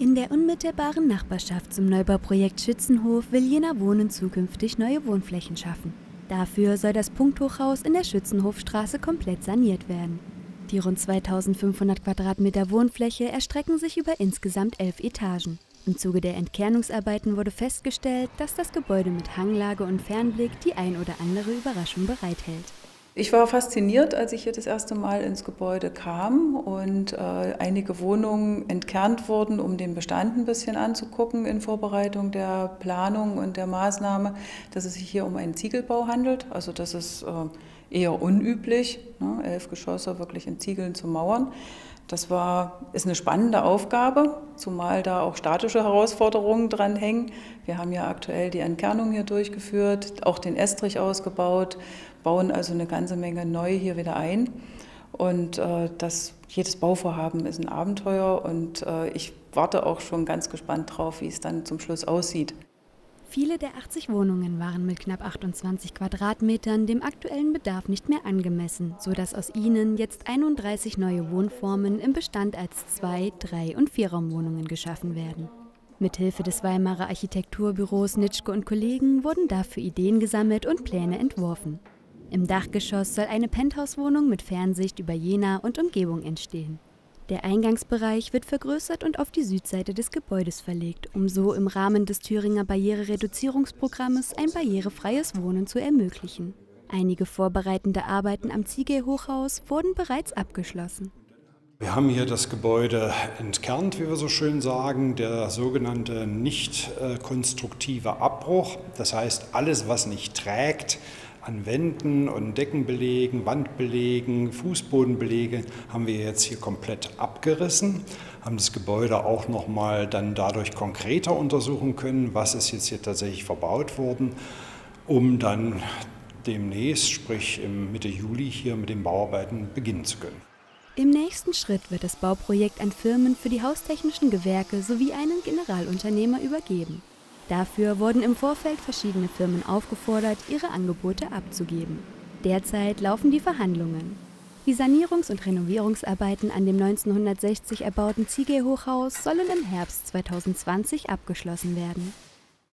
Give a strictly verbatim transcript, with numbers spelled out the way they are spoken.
In der unmittelbaren Nachbarschaft zum Neubauprojekt Schützenhof will Jena Wohnen zukünftig neue Wohnflächen schaffen. Dafür soll das Punkthochhaus in der Schützenhofstraße komplett saniert werden. Die rund zweitausendfünfhundert Quadratmeter Wohnfläche erstrecken sich über insgesamt elf Etagen. Im Zuge der Entkernungsarbeiten wurde festgestellt, dass das Gebäude mit Hanglage und Fernblick die ein oder andere Überraschung bereithält. Ich war fasziniert, als ich hier das erste Mal ins Gebäude kam und äh, einige Wohnungen entkernt wurden, um den Bestand ein bisschen anzugucken in Vorbereitung der Planung und der Maßnahme, dass es sich hier um einen Ziegelbau handelt. Also das ist äh, eher unüblich, ne? Elf Geschosse wirklich in Ziegeln zu mauern. Das war, ist eine spannende Aufgabe, zumal da auch statische Herausforderungen dran hängen. Wir haben ja aktuell die Entkernung hier durchgeführt, auch den Estrich ausgebaut, bauen also eine ganze Menge neu hier wieder ein. Und äh, das, jedes Bauvorhaben ist ein Abenteuer und äh, ich warte auch schon ganz gespannt drauf, wie es dann zum Schluss aussieht. Viele der achtzig Wohnungen waren mit knapp achtundzwanzig Quadratmetern dem aktuellen Bedarf nicht mehr angemessen, sodass aus ihnen jetzt einunddreißig neue Wohnformen im Bestand als Zwei-, Drei- und Vierraumwohnungen geschaffen werden. Mithilfe des Weimarer Architekturbüros Nitschke und Kollegen wurden dafür Ideen gesammelt und Pläne entworfen. Im Dachgeschoss soll eine Penthouse-Wohnung mit Fernsicht über Jena und Umgebung entstehen. Der Eingangsbereich wird vergrößert und auf die Südseite des Gebäudes verlegt, um so im Rahmen des Thüringer Barrierereduzierungsprogrammes ein barrierefreies Wohnen zu ermöglichen. Einige vorbereitende Arbeiten am Ziegelhochhaus wurden bereits abgeschlossen. Wir haben hier das Gebäude entkernt, wie wir so schön sagen, der sogenannte nicht konstruktive Abbruch. Das heißt, alles, was nicht trägt, an Wänden und Deckenbelägen, Wandbelägen, Fußbodenbeläge haben wir jetzt hier komplett abgerissen, haben das Gebäude auch noch mal dann dadurch konkreter untersuchen können, was ist jetzt hier tatsächlich verbaut worden, um dann demnächst, sprich im Mitte Juli, hier mit den Bauarbeiten beginnen zu können. Im nächsten Schritt wird das Bauprojekt an Firmen für die haustechnischen Gewerke sowie einen Generalunternehmer übergeben. Dafür wurden im Vorfeld verschiedene Firmen aufgefordert, ihre Angebote abzugeben. Derzeit laufen die Verhandlungen. Die Sanierungs- und Renovierungsarbeiten an dem neunzehnhundertsechzig erbauten Ziegelhochhaus sollen im Herbst zweitausendzwanzig abgeschlossen werden.